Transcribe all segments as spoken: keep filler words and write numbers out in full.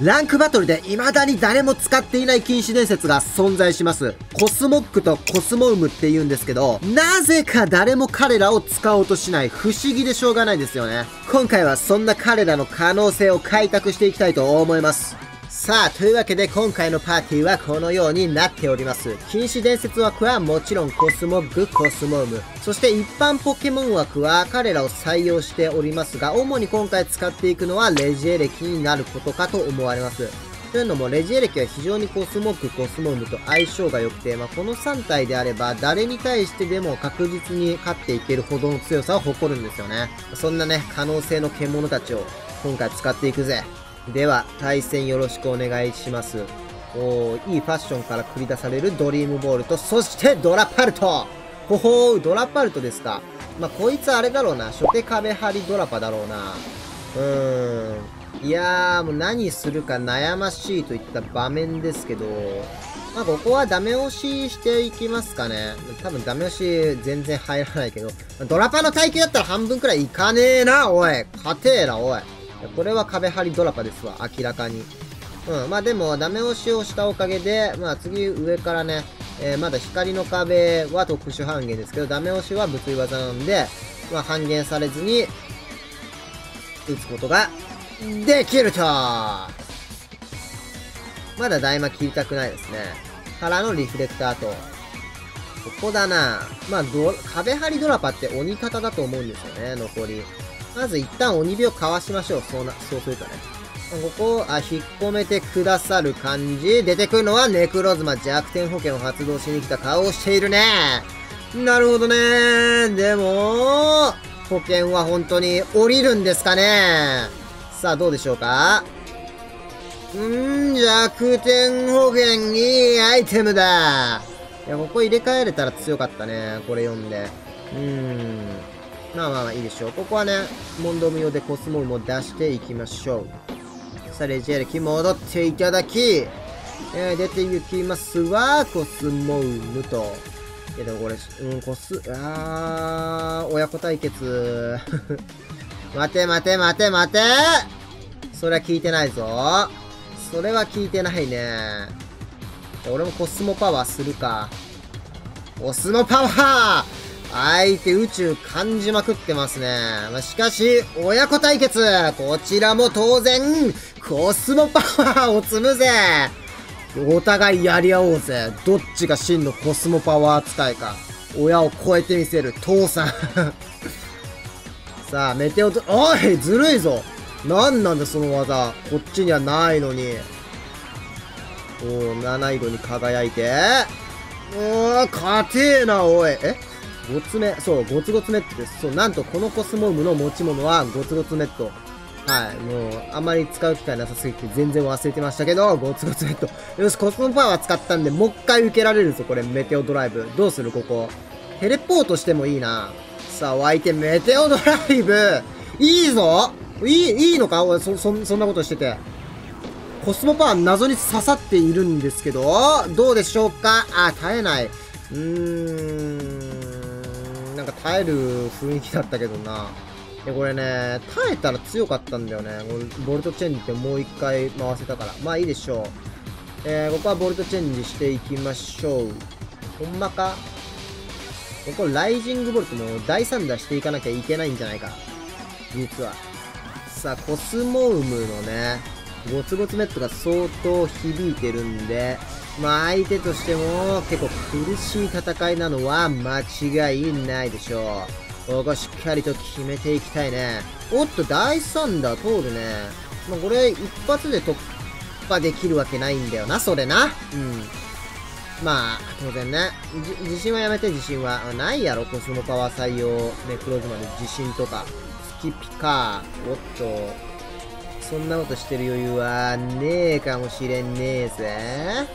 ランクバトルで未だに誰も使っていない禁止伝説が存在します。コスモックとコスモウムって言うんですけど、なぜか誰も彼らを使おうとしない。不思議でしょうがないですよね。今回はそんな彼らの可能性を開拓していきたいと思います。さあ、というわけで今回のパーティーはこのようになっております。禁止伝説枠はもちろんコスモッグ、コスモウム。そして一般ポケモン枠は彼らを採用しておりますが、主に今回使っていくのはレジエレキになることかと思われます。というのも、レジエレキは非常にコスモッグ、コスモウムと相性が良くて、まあ、このさん体であれば誰に対してでも確実に勝っていけるほどの強さを誇るんですよね。そんなね、可能性の獣たちを今回使っていくぜ。では、対戦よろしくお願いします。おー、いいファッションから繰り出されるドリームボールと、そしてドラパルトほほー、ドラパルトですか。まあ、こいつあれだろうな。初手壁張りドラパだろうな。うーん。いやー、もう何するか悩ましいといった場面ですけど、まあ、ここはダメ押ししていきますかね。多分ダメ押し全然入らないけど、ドラパの耐久だったら半分くらいいかねえな、おい。勝てーな、おい。これは壁張りドラパですわ、明らかに。うん、まあでも、ダメ押しをしたおかげで、まあ次上からね、えー、まだ光の壁は特殊半減ですけど、ダメ押しは物理技なんで、まあ半減されずに、打つことができると。まだ大魔切りたくないですね。からのリフレクターと。ここだな。まあド、壁張りドラパって鬼型だと思うんですよね、残り。まず一旦鬼火をかわしましょう。そうな、そうするとね。ここを、あ、引っ込めてくださる感じ。出てくるのはネクロズマ。弱点保険を発動しに来た顔をしているね。なるほどね。でも、保険は本当に降りるんですかね。さあ、どうでしょうか。んー、弱点保険いいアイテムだ。いや、ここ入れ替えれたら強かったね。これ読んで。うーん。まあまあまあいいでしょう。ここはね、問答無用でコスモウムを出していきましょう。さあ、レジエレキ戻っていただき、えー、出て行きますわ、コスモウムと。いやでもこれ、うん、コス、あー、親子対決。待て待て待て待てそれは聞いてないぞ。それは聞いてないね。俺もコスモパワーするか。コスモパワー相手宇宙感じまくってますね。まあ、しかし、親子対決こちらも当然、コスモパワーを積むぜお互いやり合おうぜ。どっちが真のコスモパワー使いか。親を超えてみせる父さん。さあ、メテオと、おいずるいぞなんなんだその技。こっちにはないのに。おー、七色に輝いて。おー、勝てえな、おい。えゴツメ、そう、ゴツゴツメットです。そう、なんとこのコスモウムの持ち物はゴツゴツメット。はい、もう、あまり使う機会なさすぎて全然忘れてましたけど、ゴツゴツメット。よし、コスモパワー使ったんで、もう一回受けられるぞ、これ、メテオドライブ。どうするここ。テレポートしてもいいな。さあ、お相手、メテオドライブいいぞいい、いいのか俺、そ、そ、そんなことしてて。コスモパワー謎に刺さっているんですけど、どうでしょうかあ、耐えない。うーん。なんか耐える雰囲気だったけどな。で、これね、耐えたら強かったんだよね。ボルトチェンジってもう一回回せたから。まあいいでしょう。えー、ここはボルトチェンジしていきましょう。ほんまかここライジングボルトもだいさん打していかなきゃいけないんじゃないか。実は。さあ、コスモウムのね、ゴツゴツメットが相当響いてるんで、まあ相手としても結構苦しい戦いなのは間違いないでしょう。ここしっかりと決めていきたいね。おっと、だいさん打通るね。まあこれ一発で突破できるわけないんだよな、それな。うん。まあ、当然ね。自信はやめて、自信は。ないやろ、コスモパワー採用、ネクロズマで自信とか。スキピカー。おっと。そんなことしてる余裕はねえかもしれんねえぜ。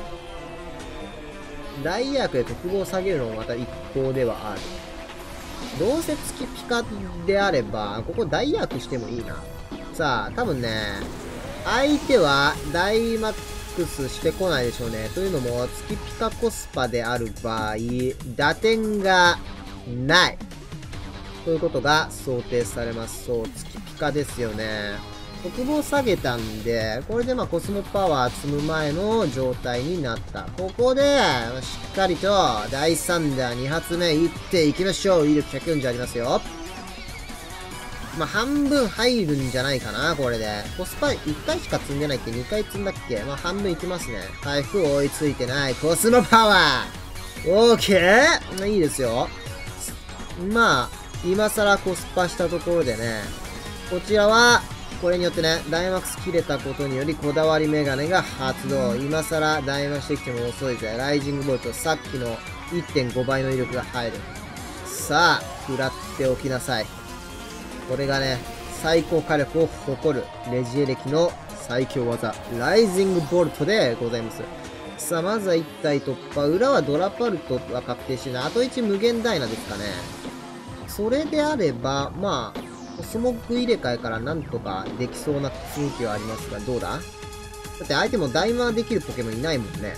大ヤークで特防を下げるのもまた一向ではある。どうせ月ピカであれば、ここ大ヤークしてもいいな。さあ、多分ね、相手は大マックスしてこないでしょうね。というのも、月ピカコスパである場合、打点がない。ということが想定されます。そう、月ピカですよね。 国防下げたんで、これでまあコスモパワー積む前の状態になった。ここで、しっかりとだいさんだんに発目いっていきましょう。威力ひゃくよんじゅうありますよ。まあ、半分入るんじゃないかな、これで。コスパいっかいしか積んでないっけ ?に 回積んだっけまあ、半分いきますね。回復追いついてない。コスモパワーオーケー、まあ、いいですよ。まあ、今更コスパしたところでね、こちらは、これによってね、ダイマックス切れたことによりこだわりメガネが発動。今更ダイマしてきても遅いぜ。ライジングボルト、さっきの いってんご 倍の威力が入る。さあ、食らっておきなさい。これがね、最高火力を誇るレジエレキの最強技、ライジングボルトでございます。さあ、まずはいち体突破。裏はドラパルトは確定してない。あといち無限ダイナですかね。それであれば、まあ、コスモッグ入れ替えからなんとかできそうな雰囲気はありますが、どうだ？だって相手もダイマーできるポケモンいないもんね。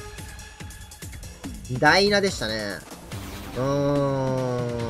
ダイナでしたね。うーん。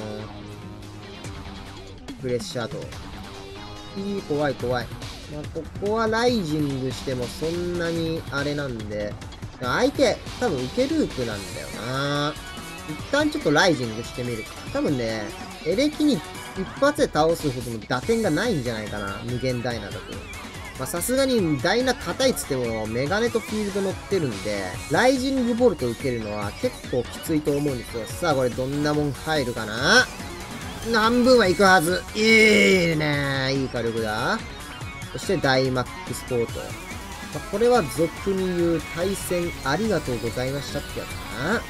プレッシャーと。いい、怖い怖い。まあ、ここはライジングしてもそんなにあれなんで、相手、多分受けループなんだよな。一旦ちょっとライジングしてみるか。多分ね、エレキに一発で倒すほどの打点がないんじゃないかな。無限ダイナだと。まあ、さすがにダイナ硬いっつってもメガネとフィールド乗ってるんで、ライジングボルト受けるのは結構きついと思うんですよ。さあ、これどんなもん入るかな？半分はいくはず。いいね。いい火力だ。そしてダイマックスポート。まあ、これは俗に言う対戦ありがとうございましたってやつかな。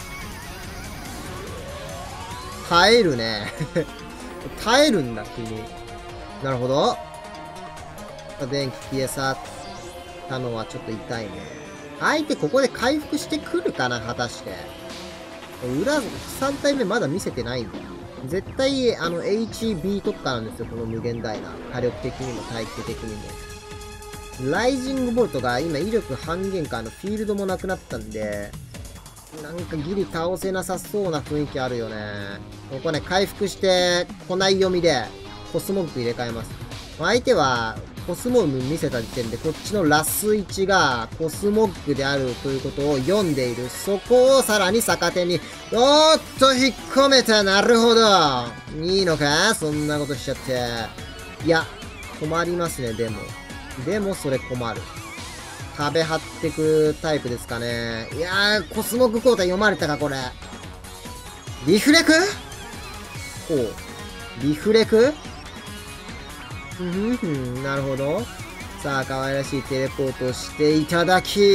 耐えるね。耐えるんだ、君。なるほど。電気消え去ったのはちょっと痛いね。相手ここで回復してくるかな、果たして。裏、さん体目まだ見せてないんだよ。絶対、あの、エイチビー 特化なんですよ、この無限ダイナ。火力的にも耐久的にも。ライジングボルトが今威力半減か、のフィールドもなくなったんで、なんかギリ倒せなさそうな雰囲気あるよね。ここね、回復して、来ない読みで、コスモッグ入れ替えます。相手は、コスモッグ見せた時点で、こっちのラスいちが、コスモッグであるということを読んでいる。そこをさらに逆手に、おーっと、引っ込めた。なるほど。いいのか？そんなことしちゃって。いや、困りますね、でも。でも、それ困る。壁張ってくタイプですかね。いやー、コスモッグ交代読まれたか、これ。リフレク？ほう。リフレク？ふんふん、なるほど。さあ、可愛らしいテレポートをしていただき、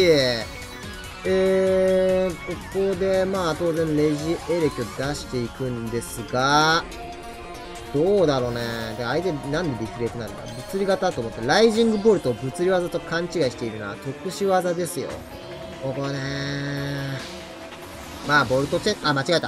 えー、ここで、まあ、当然、レジエレキを出していくんですが、どうだろうね。で、相手、なんでリフレクなんだ？物理型と思って、ライジングボルトを物理技と勘違いしているな。特殊技ですよ。ここねー。まあ、ボルトチェック、あ、間違えた。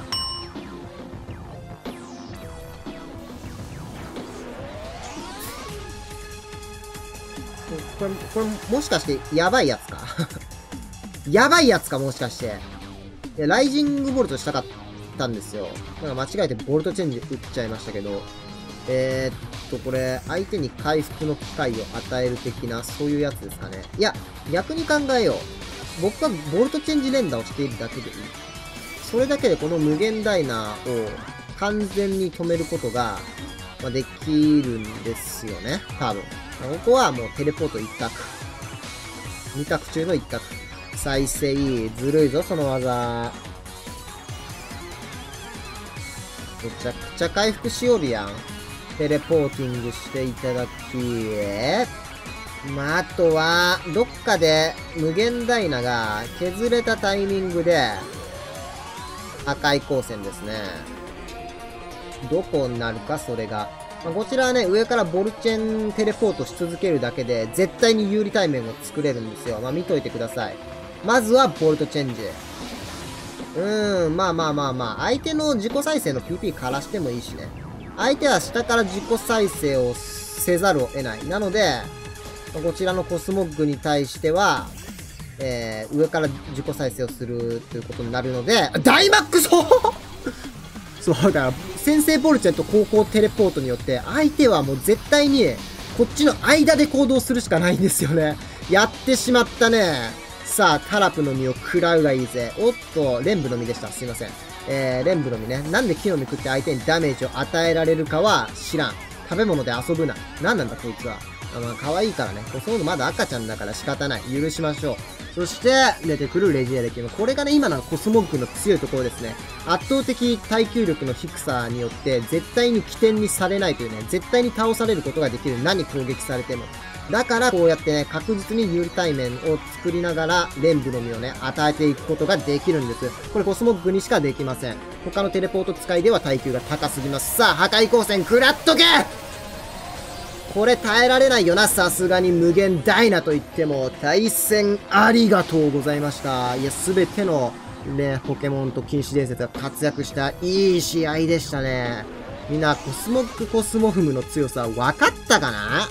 これ、これ、もしかして、やばいやつかやばいやつか、もしかして。いや、ライジングボルトしたかったんですよ。なんか間違えてボルトチェンジ打っちゃいましたけど。えー、っと、これ、相手に回復の機会を与える的な、そういうやつですかね。いや、逆に考えよう。僕はボルトチェンジ連打をしているだけでいい。それだけでこの無限ダイナーを完全に止めることが、まあ、できるんですよね。多分。ここはもうテレポート一択。二択中の一択。再生、ずるいぞ、その技。めちゃくちゃ回復しよるやん。テレポーティングしていただき、まあ、あとは、どっかで無限ダイナが削れたタイミングで、赤い光線ですね。どこになるか、それが。まあ、こちらはね、上からボルチェンテレポートし続けるだけで、絶対に有利対面を作れるんですよ。まあ、見といてください。まずは、ボルトチェンジ。うーん、まあまあまあまあ、相手の自己再生の ピーピー 枯らしてもいいしね。相手は下から自己再生をせざるを得ない。なので、こちらのコスモッグに対しては、えー、上から自己再生をするということになるので、ダイマックスそうだから、先制ボルチェンと後方テレポートによって、相手はもう絶対に、 こっちの間で行動するしかないんですよね。やってしまったね。さあ、タラプの実を食らうがいいぜ。おっと、レンブの実でした。すいません。えー、レンブの実ね。なんで木の実食って相手にダメージを与えられるかは知らん。食べ物で遊ぶな。なんなんだこいつは。あまあ、可愛いからね。こそのまだ赤ちゃんだから仕方ない。許しましょう。そして、出てくるレジエレキも。これがね、今のコスモッグの強いところですね。圧倒的耐久力の低さによって、絶対に起点にされないというね、絶対に倒されることができる。何攻撃されても。だから、こうやってね、確実に有対面を作りながら、レンブの実をね、与えていくことができるんです。これコスモッグにしかできません。他のテレポート使いでは耐久が高すぎます。さあ、破壊光線食らっとけ！これ耐えられないよな、さすがに無限大なと言っても、対戦ありがとうございました。いや、すべてのね、ポケモンと禁止伝説が活躍したいい試合でしたね。みんな、コスモックコスモフムの強さ分かったかな？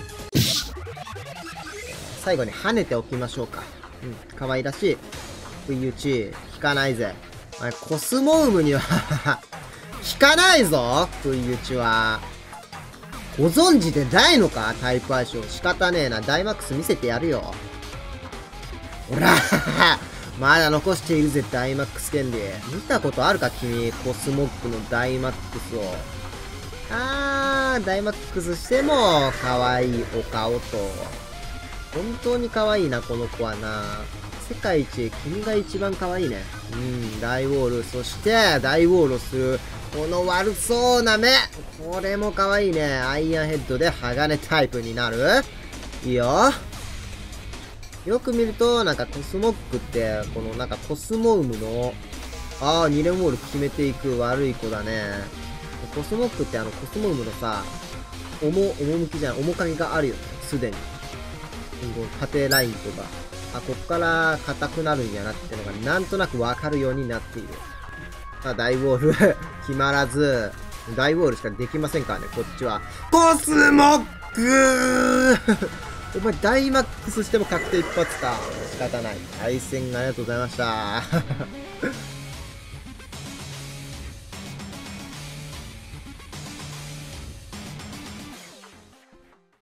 最後に跳ねておきましょうか。うん、可愛らしい。不意打ち、引かないぜ。あれ、コスモウムには引かないぞ不意打ちは。ご存知でないのかタイプ相性。仕方ねえな。ダイマックス見せてやるよ。ほらまだ残しているぜ、ダイマックス権利。見たことあるか君、コスモックのダイマックスを。あー、ダイマックスしても、可愛いお顔と。本当に可愛いな、この子はな。世界一、君が一番可愛いね。うん、大ウォール。そして、大ウォールをする。この悪そうな目。これも可愛いね。アイアンヘッドで鋼タイプになる。いいよ。よく見ると、なんかコスモックって、このなんかコスモウムの、ああ、に連ウォール決めていく悪い子だね。コスモックってあのコスモウムのさ、重、趣じゃない、面影があるよね。すでに。縦ラインとか。あ、こっから硬くなるんやなってのがなんとなくわかるようになっている。さあ、大ウォール決まらず、大ウォールしかできませんからね、こっちは。コスモックお前、ダイマックスしても確定一発か。仕方ない。対戦ありがとうございました。